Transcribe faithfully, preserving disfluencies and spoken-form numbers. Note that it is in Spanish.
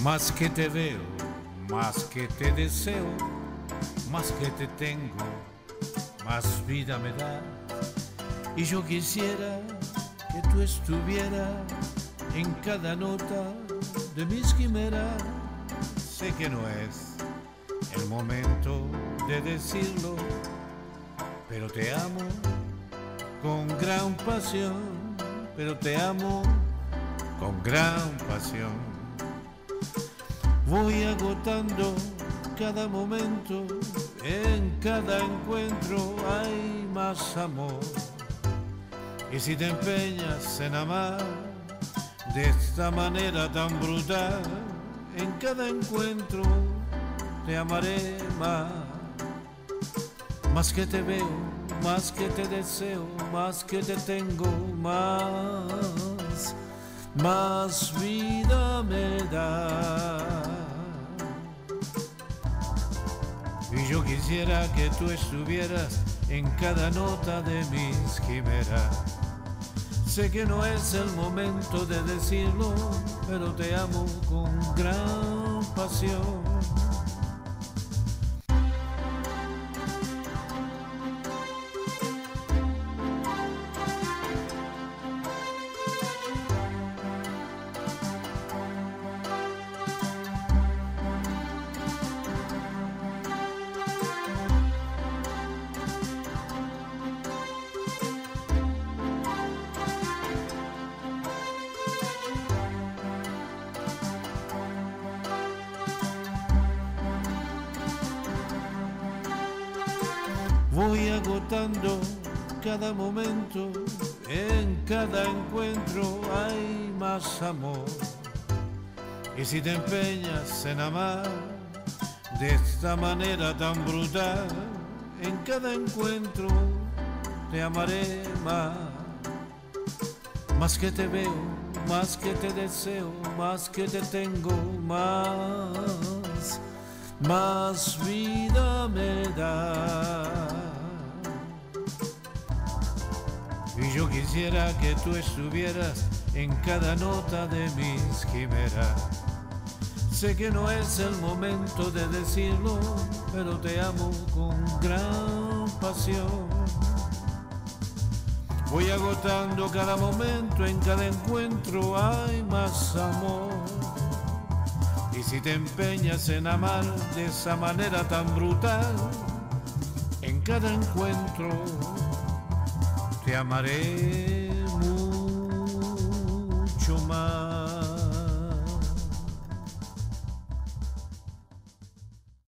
Más que te veo, más que te deseo, más que te tengo, más vida me da. Y yo quisiera que tú estuvieras en cada nota de mis quimeras. Sé que no es el momento de decirlo, pero te amo con gran pasión, pero te amo con gran pasión. Voy agotando cada momento, en cada encuentro hay más amor. Y si te empeñas en amar de esta manera tan brutal, en cada encuentro te amaré más. Más que te veo, más que te deseo, más que te tengo, más, más vida me da. Y yo quisiera que tú estuvieras en cada nota de mis quimeras. Sé que no es el momento de decirlo, pero te amo con gran pasión. Voy agotando cada momento, en cada encuentro hay más amor. Y si te empeñas en amar de esta manera tan brutal, en cada encuentro te amaré más. Más que te veo, más que te deseo, más que te tengo, más, más vida me da. Y yo quisiera que tú estuvieras en cada nota de mis quimeras. Sé que no es el momento de decirlo, pero te amo con gran pasión. Voy agotando cada momento, en cada encuentro hay más amor. Y si te empeñas en amar de esa manera tan brutal, en cada encuentro te amaré